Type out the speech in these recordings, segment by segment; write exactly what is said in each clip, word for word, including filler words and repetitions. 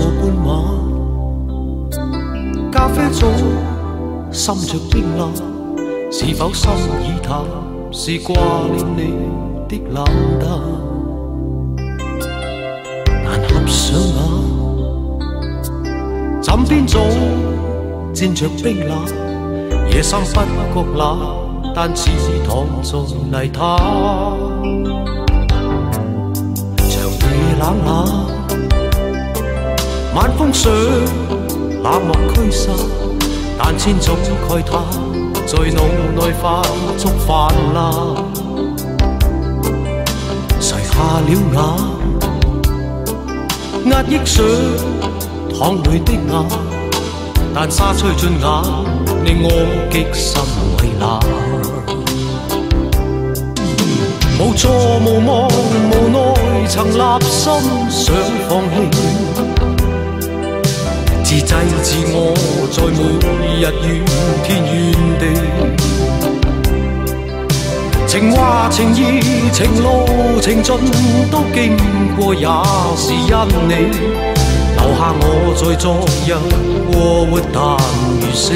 半晚，咖啡早，滲着冰冷，是否心已淡？是掛念你的冷淡，難合上眼，枕邊早沾着冰冷，夜深不覺冷，但似躺在泥灘。長夜冷冷，晚風上冷漠驅散，但千種慨嘆在腦內快速泛濫，垂下了眼，壓抑上淌淚的眼，但沙吹進眼，令我極心為難。無助無望無奈，曾立心想放棄。自制自我，在每日怨天怨地，情話情義情路情盡都經過，也是因你留下我在昨日過活但如死，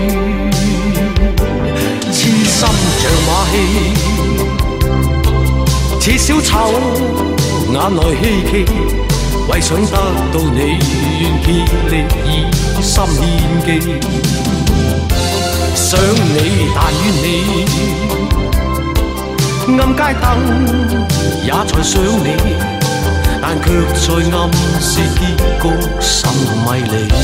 痴心像馬戲，似小丑眼內希冀。為想得到你，願竭力以心獻技。想你但怨你，暗街燈也在想你，但卻在暗示結局甚迷離。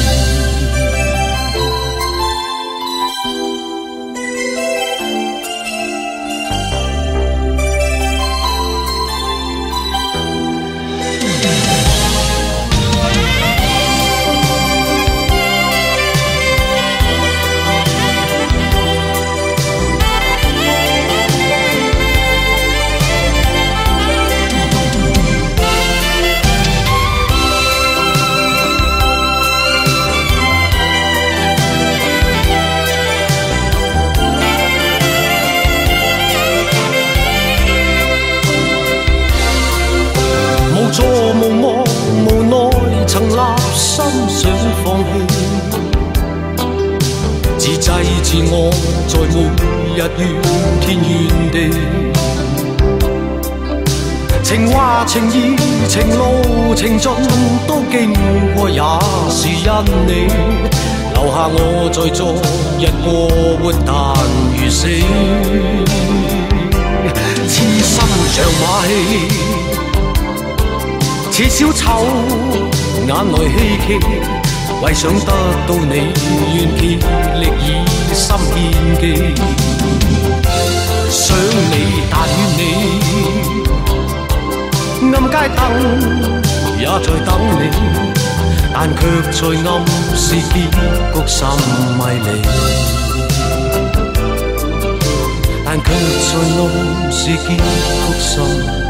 無助無望無奈，曾立心想放棄，自制自我，在每日怨天怨地，情話情義情路情盡都經過，也是因你留下我在昨日過活但如死，痴心像馬戲，似小丑眼內希冀，為想得到你，願竭力以心獻技。想你但怨你，暗街燈也在等你，但卻在暗示結局甚迷離，但卻在暗示結局甚